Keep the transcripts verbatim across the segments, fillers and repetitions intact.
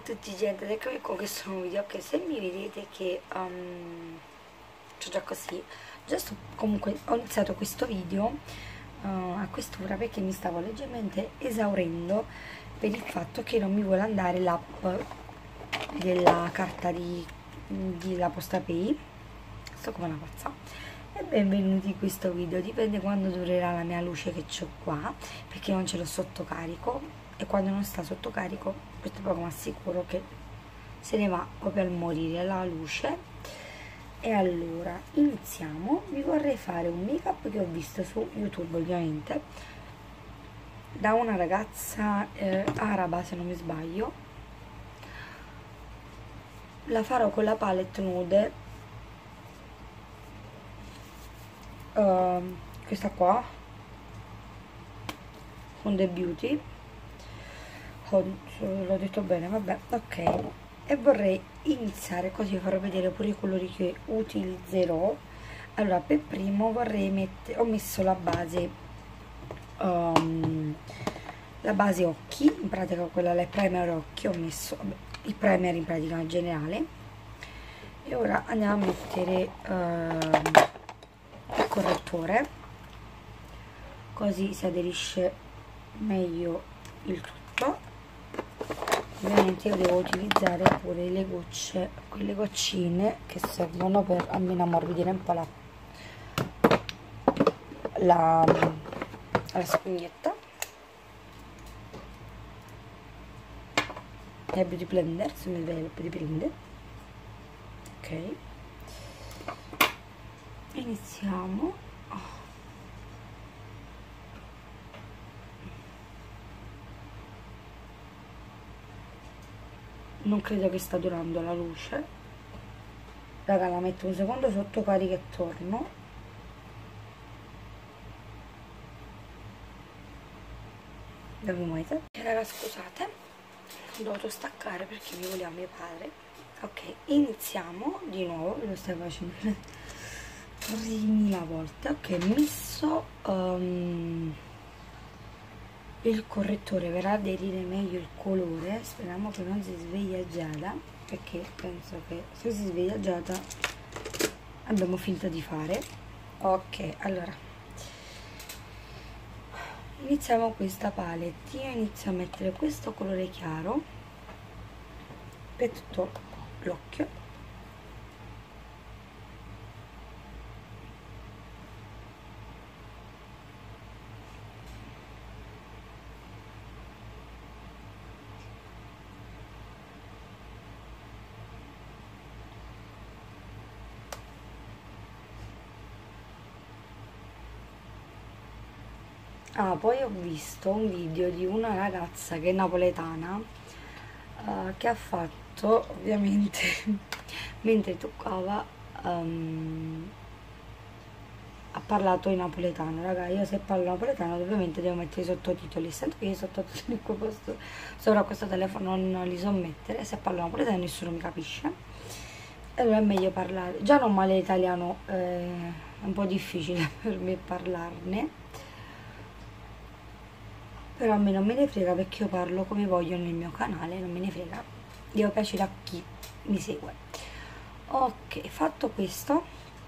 tutti gente, eccomi con questo nuovo video. Che se mi vedete che um, c'ho già così, già sto, comunque ho iniziato questo video uh, a quest'ora perché mi stavo leggermente esaurendo per il fatto che non mi vuole andare l'app della carta di, di la Postapay. Sto come una pazza. E benvenuti in questo video. Dipende quando durerà la mia luce che c'ho qua, perché non ce l'ho sotto carico, e quando non sta sotto carico questo poco ma sicuro che se ne va proprio al morire la luce. E allora iniziamo. Vi vorrei fare un make up che ho visto su YouTube, ovviamente da una ragazza eh, araba, se non mi sbaglio. La farò con la palette nude, uh, questa qua, con The Beauty. L'ho detto bene, vabbè, ok. E vorrei iniziare così vi farò vedere pure i colori che utilizzerò. Allora, per primo vorrei mettere, ho messo la base um, la base occhi, in pratica quella là, primer occhi, ho messo vabbè, il primer in pratica in generale. E ora andiamo a mettere uh, il correttore, così si aderisce meglio il tutto. Ovviamente io devo utilizzare pure le gocce, quelle goccine che servono per almeno ammorbidire un po' la, la, la spugnetta. E Beauty Blender, se mi vede il Beauty Blender. Ok, iniziamo. Non credo che sta durando la luce, raga, la metto un secondo sotto carica e torno. Dove muovete? Raga, scusate, ho dovuto staccare perché mi voleva mio padre. Ok, iniziamo di nuovo, lo stai facendo mille volte. Ok, messo um, il correttore per aderire meglio il colore. Speriamo che non si sveglia Giada, perché penso che se si sveglia Giada abbiamo finta di fare. Ok, allora iniziamo questa palette. Io inizio a mettere questo colore chiaro per tutto l'occhio. Ah, poi ho visto un video di una ragazza che è napoletana, uh, che ha fatto, ovviamente, mentre toccava, um, ha parlato in napoletano. Raga, io se parlo napoletano ovviamente devo mettere i sottotitoli, essendo che i sottotitoli qua posto, sopra questo telefono non li so mettere, se parlo napoletano nessuno mi capisce. Allora è meglio parlare, già non male l'italiano, eh, è un po' difficile per me parlarne, però a me non me ne frega perché io parlo come voglio nel mio canale, non me ne frega, devo piacere a chi mi segue. Ok, fatto questo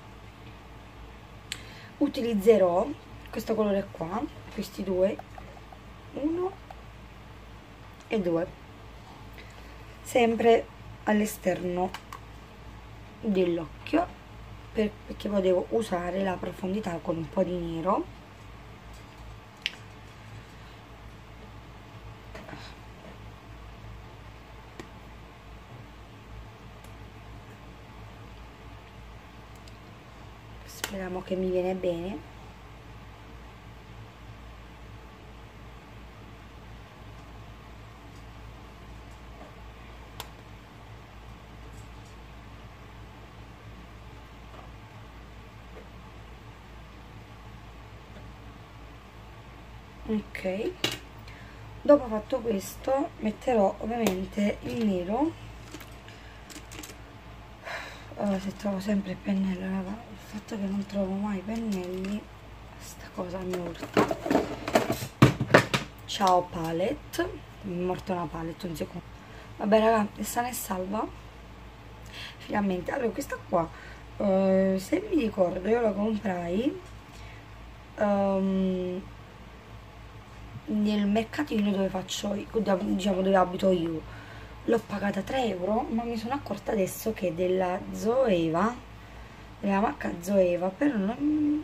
utilizzerò questo colore qua, questi due, uno e due, sempre all'esterno dell'occhio, per, perché potevo usare la profondità con un po' di nero. Speriamo che mi viene bene. Ok, dopo fatto questo metterò ovviamente il nero. Oh, se trovo sempre il pennello, raga, il fatto che non trovo mai i pennelli, questa cosa mi urta. Ciao palette, mi è morta una palette, un secondo. Vabbè raga, è sana e salva finalmente. Allora questa qua, uh, se mi ricordo, io la comprai um, nel mercatino dove faccio, diciamo dove abito io. L'ho pagata tre euro, ma mi sono accorta adesso che è della Zoeva, della marca Zoeva, però non...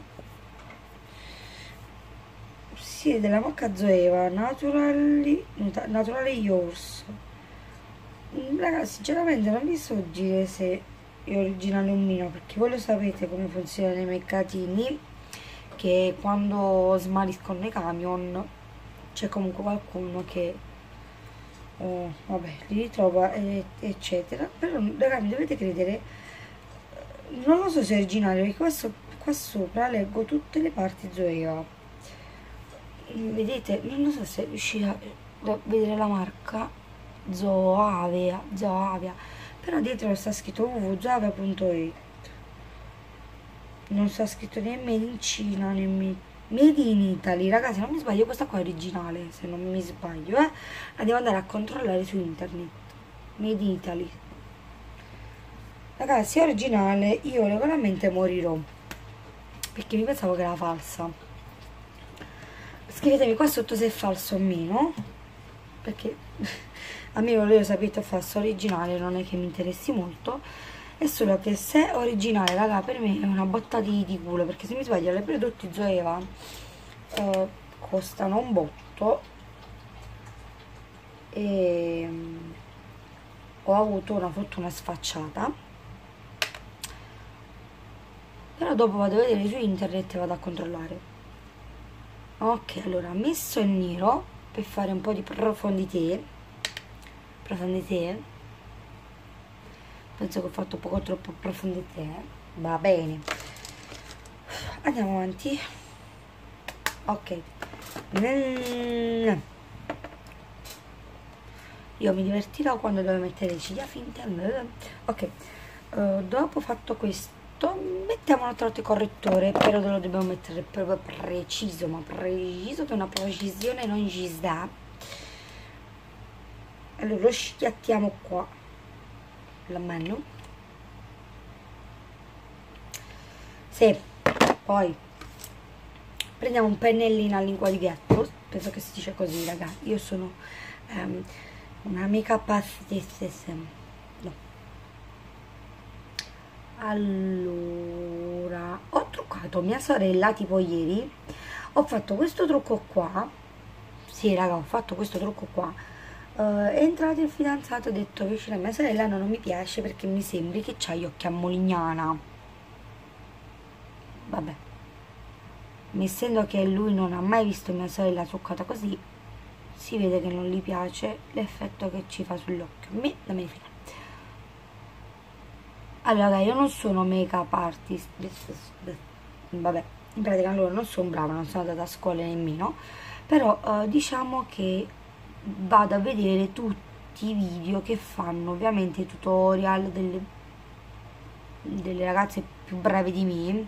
sì, della marca Zoeva, Naturally, Naturally Yours. Ragazzi, sinceramente non vi so dire se è originale o meno, perché voi lo sapete come funzionano i mercatini, che quando smariscono i camion c'è comunque qualcuno che oh, vabbè, li ritrova e, eccetera. Però ragazzi, mi dovete credere, non lo so se è originale, perché questo, qua sopra leggo tutte le parti Zoeva, vedete, non lo so se riuscite a vedere la marca Zoavia, Zoavia, però dietro sta scritto w w w punto zoavia punto it, non sta scritto né made in Cina né made in Italy. Ragazzi, non mi sbaglio, questa qua è originale, se non mi sbaglio, eh la devo andare a controllare su internet. Made in Italy, ragazzi, è originale. Io regolarmente morirò perché mi pensavo che era falsa. Scrivetemi qua sotto se è falso o meno, perché a me, lo sapete, è falso. Originale non è che mi interessi molto, è solo che se è originale, raga, per me è una botta di, di culo, perché se mi sbaglio le prodotti Zoeva eh, costano un botto e um, ho avuto una fortuna sfacciata. Però dopo vado a vedere su internet e vado a controllare. Ok, allora, messo il nero per fare un po' di profondità. Profondità, penso che ho fatto poco troppo profondità, va bene, andiamo avanti. Ok, mm. Io mi divertirò quando devo mettere le ciglia finte. Ok, uh, dopo fatto questo mettiamo un altro correttore, però lo dobbiamo mettere proprio preciso, ma preciso, per una precisione non ci sta. Allora lo schiattiamo qua la mano, sì, poi prendiamo un pennellino a lingua di gatto, penso che si dice così, raga, io sono um, una make-up artist, no. Allora, ho truccato mia sorella tipo ieri, ho fatto questo trucco qua, sì raga, ho fatto questo trucco qua. Uh, è entrato il fidanzato, ho detto vicino a mia sorella, no, non mi piace perché mi sembri che c'ha gli occhi a Molignana. Vabbè, essendo che lui non ha mai visto mia sorella truccata così, si vede che non gli piace l'effetto che ci fa sull'occhio. A me non me ne frega. Allora, io non sono make-up artist, vabbè, in pratica loro non sono brava, non sono andata a scuola nemmeno, però uh, diciamo che vado a vedere tutti i video che fanno, ovviamente i tutorial delle, delle ragazze più brave di me,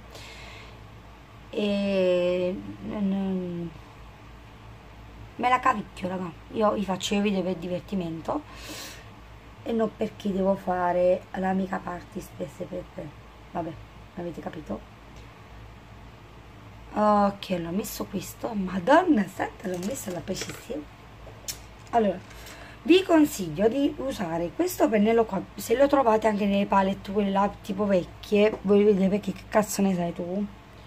e mm, me la cavicchio, raga. Io vi faccio i video per divertimento e non perché devo fare la make-up artist per per per. Vabbè, avete capito? Ok, l'ho messo questo, madonna santa, l'ho messo alla precisione. Allora, vi consiglio di usare questo pennello qua, se lo trovate anche nelle palette, quelle là tipo vecchie, voi vedete, perché che cazzo ne sai tu?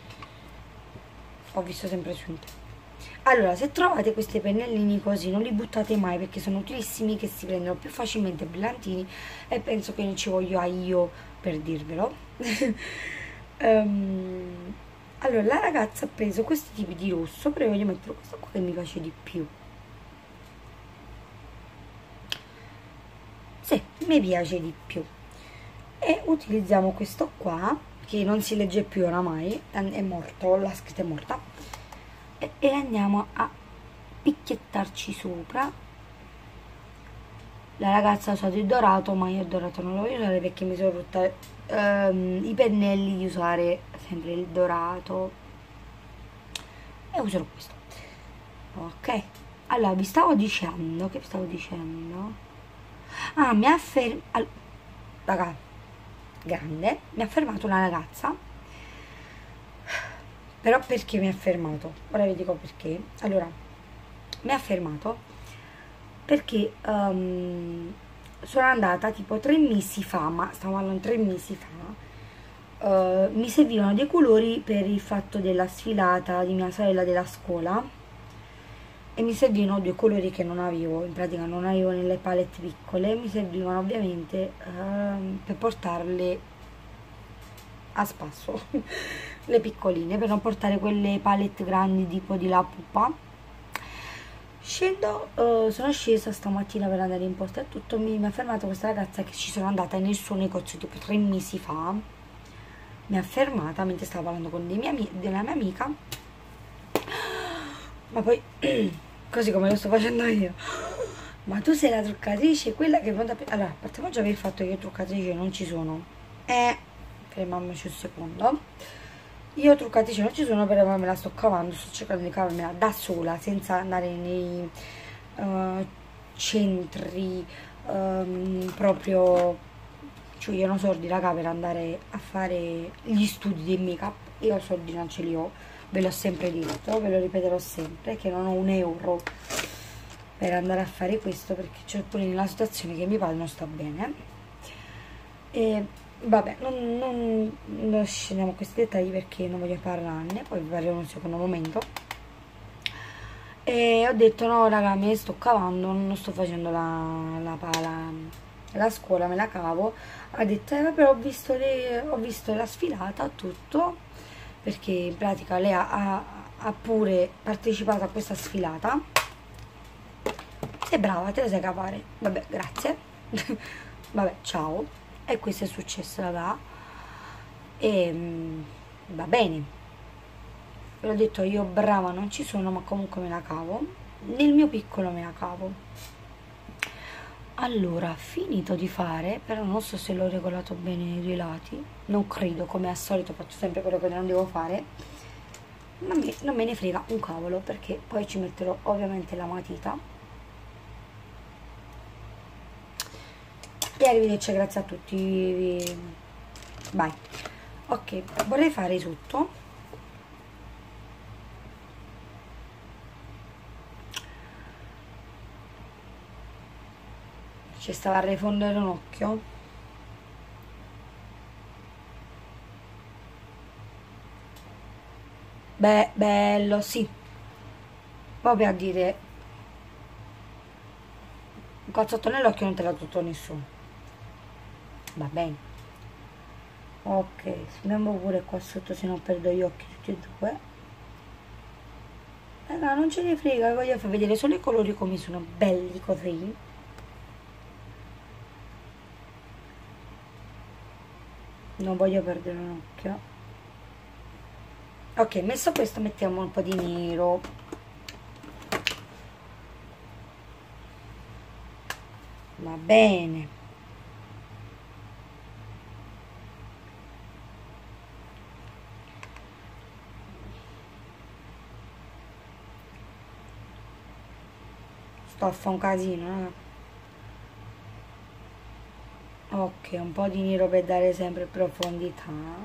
Ho visto sempre su internet. Allora, se trovate questi pennellini così, non li buttate mai, perché sono utilissimi, che si prendono più facilmente brillantini, e penso che non ci voglio io per dirvelo. um, allora, la ragazza ha preso questi tipi di rosso, però io voglio mettere questo qua che mi piace di più. Sì, mi piace di più, e utilizziamo questo qua che non si legge più oramai, è morto, la scritta è morta, e, e andiamo a picchiettarci sopra. La ragazza ha usato il dorato, ma io il dorato non lo voglio usare perché mi sono rotta ehm, i pennelli di usare sempre il dorato, e userò questo. Ok, allora vi stavo dicendo, che vi stavo dicendo? Ah, mi ha fermato, raga, grande, mi ha fermato una ragazza, però perché mi ha fermato? Ora vi dico perché. Allora, mi ha fermato perché um, sono andata tipo tre mesi fa, ma stiamo parlando tre mesi fa, uh, mi servivano dei colori per il fatto della sfilata di mia sorella della scuola e mi servivano due colori che non avevo, in pratica non avevo nelle palette piccole, mi servivano ovviamente uh, per portarle a spasso le piccoline, per non portare quelle palette grandi tipo di La Pupa. Scendo, uh, sono scesa stamattina per andare in posta e tutto, mi, mi ha fermato questa ragazza che ci sono andata nel suo negozio tipo tre mesi fa, mi ha fermata mentre stavo parlando con dei miei, della mia amica, ma poi così come lo sto facendo io, ma tu sei la truccatrice, quella che pronta per... Allora, partiamo già per il fatto che io truccatrice non ci sono, eh, fermiamoci un secondo. Io truccatrice non ci sono, però me la sto cavando, sto cercando di cavarmela da sola senza andare nei uh, centri um, proprio, cioè io non soldi raga per andare a fare gli studi di make up, io soldi non ce li ho, ve l'ho sempre detto, ve lo ripeterò sempre che non ho un euro per andare a fare questo, perché c'è pure nella situazione che mio padre non sta bene e vabbè, non, non, non scendiamo a questi dettagli perché non voglio parlarne, poi vi parlerò in un secondo momento. E ho detto no raga, me ne sto cavando, non sto facendo la, la, la, la scuola, me la cavo. Ha detto eh vabbè, ho visto, le, ho visto la sfilata, tutto, perché in pratica lei ha, ha, ha pure partecipato a questa sfilata. Sei brava, te la sai cavare, vabbè, grazie. Vabbè, ciao. E questo è successo raga e mh, va bene, ve l'ho detto, io brava non ci sono, ma comunque me la cavo, nel mio piccolo me la cavo. Allora, finito di fare, però non so se l'ho regolato bene i due lati, non credo, come al solito faccio sempre quello che non devo fare, ma me, non me ne frega un cavolo, perché poi ci metterò ovviamente la matita. E arrivederci, grazie a tutti, vai. Ok, vorrei fare sotto ci stava a rifondere un occhio, beh, bello, sì, proprio a dire un cazzotto nell'occhio non te l'ha tutto nessuno, va bene. Ok, spengo pure qua sotto se non perdo gli occhi tutti e due. Eh no, non ce ne frega, voglio far vedere solo i colori come sono belli così. Non voglio perdere un occhio. Ok, messo questo mettiamo un po' di nero. Va bene. Sto a fare un casino, eh? Ok, un po' di nero per dare sempre profondità.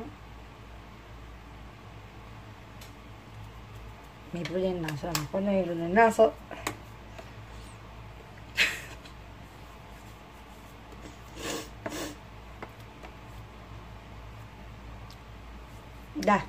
Mi prude il naso, allora, quando mi prude il naso dai,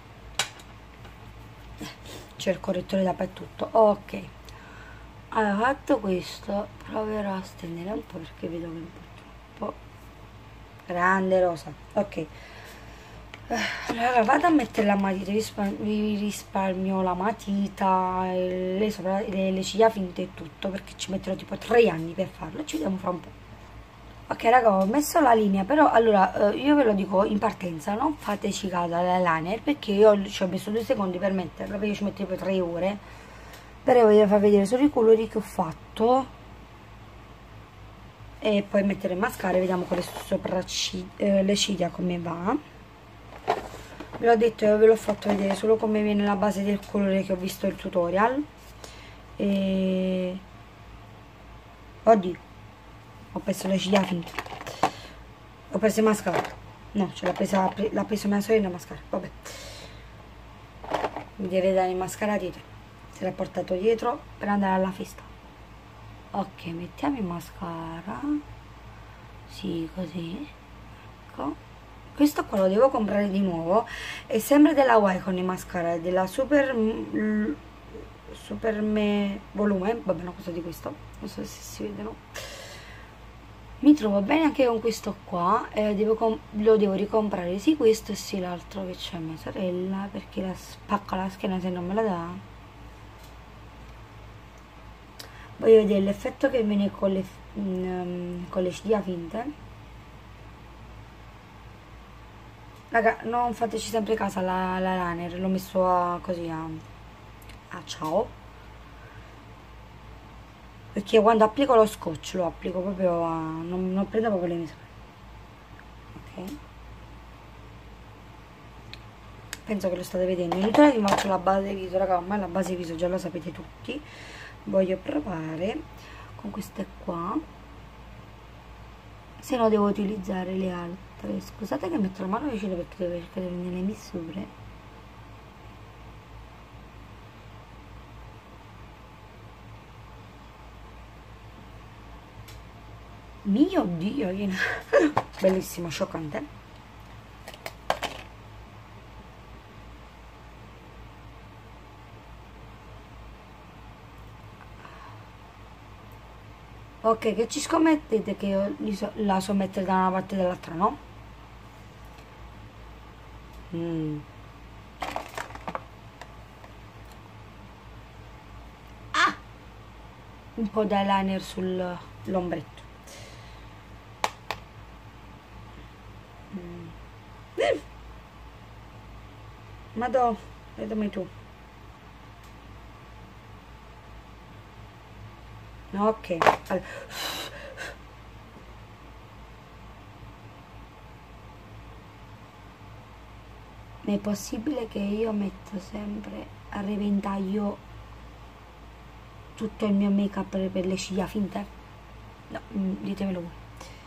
c'è il correttore dappertutto. Ok, allora fatto questo proverò a stendere un po' perché vedo che è un po' troppo grande rosa. Ok, allora vado a mettere la matita, vi risparmio la matita, le, sopra, le, le ciglia finte e tutto, perché ci metterò tipo tre anni per farlo, ci vediamo fra un po'. Ok raga, ho messo la linea, però allora eh, io ve lo dico in partenza, non fateci caso all'eyeliner, perché io ci ho messo due secondi per metterlo, perché io ci metto tipo tre ore, però voglio far vedere solo i colori che ho fatto e poi mettere il mascara e vediamo con le sopracciglia, eh, le ciglia come va. Ve l'ho detto, io ve l'ho fatto vedere solo come viene la base del colore che ho visto il tutorial e... oddio, ho preso le ciglia finte, ho preso il mascara, no, ce l'ha presa, l'ha preso mia sorella il mascara, vabbè, mi deve dare il mascara dietro, se l'ha portato dietro per andare alla festa. Ok, mettiamo il mascara, sì, così, ecco. Questo qua lo devo comprare di nuovo, è sempre della Wycon il mascara, della Super Super Me Volume, vabbè, una cosa di questo, non so se si vede, no? Mi trovo bene anche con questo qua, eh, devo lo devo ricomprare, sì questo e sì l'altro che c'è mia sorella, perché la spacca la schiena se non me la dà. Voglio vedere l'effetto che viene con le, um, con le ciglia finte. Raga, non fateci sempre caso alla, alla liner, l'ho messo a, così a, a ciao, perché quando applico lo scotch lo applico proprio a, non, non prendo proprio le misure. Ok, penso che lo state vedendo. Inutile vi faccio la base viso, raga, ormai la base viso già lo sapete tutti. Voglio provare con queste qua, se no devo utilizzare le altre. Scusate che metto la mano vicino perché devo cercare nelle misure. Mio Dio, bellissimo, scioccante. Ok, che ci scommettete che io so, la so mettere da una parte e dall'altra, no? Mm. Ah! Un po' di eyeliner sull'ombretto. Mm. Madò, vedami tu. Ok, allora. Ma è possibile che io metto sempre a riventaglio tutto il mio make up per le ciglia finte? No, ditemelo voi.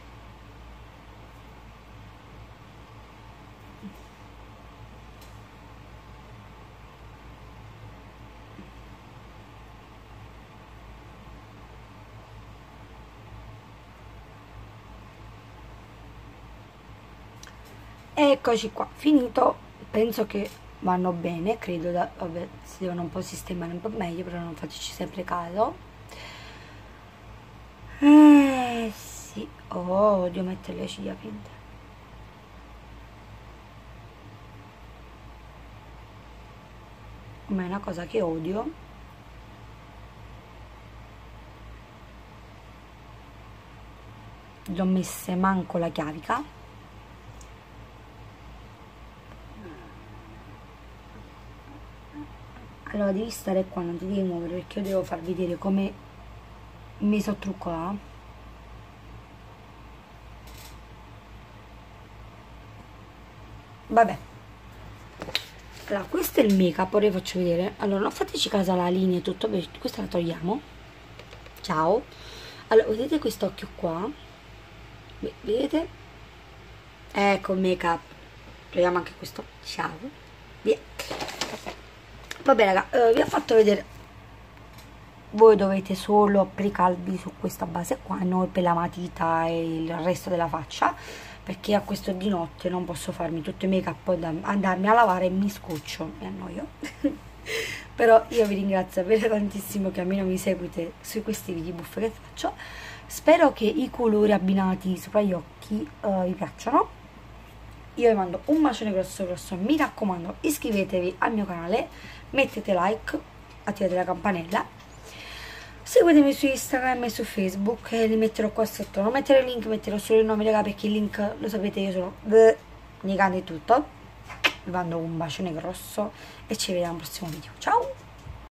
Eccoci qua, finito, penso che vanno bene, credo, da, vabbè, si devono un po' sistemare un po' meglio, però non fateci sempre caso. Eh sì, oh, odio mettere le ciglia finte. Ma è una cosa che odio. L'ho messe manco la chiavica. Allora devi stare qua, non ti devi muovere perché io devo far vedere come mi so truccata. Vabbè, allora questo è il make up, ora vi faccio vedere. Allora non fateci caso alla linea e tutto, questa la togliamo. Ciao. Allora vedete quest'occhio qua, vedete? Ecco il make up, togliamo anche questo. Ciao, via. Vabbè raga, eh, vi ho fatto vedere, voi dovete solo applicarvi su questa base qua, non per la matita e il resto della faccia, perché a questo di notte non posso farmi tutto il make up, andarmi a lavare e mi scoccio, mi annoio. Però io vi ringrazio per tantissimo che almeno mi seguite su questi video buffi che faccio, spero che i colori abbinati sopra gli occhi eh, vi piacciono. Io vi mando un bacione grosso grosso, mi raccomando iscrivetevi al mio canale, mettete like, attivate la campanella, seguitemi su Instagram e su Facebook, e li metterò qua sotto. Non metterò il link, metterò solo il nome raga, perché il link lo sapete io sono negando di tutto. Vi mando un bacione grosso e ci vediamo al prossimo video, ciao!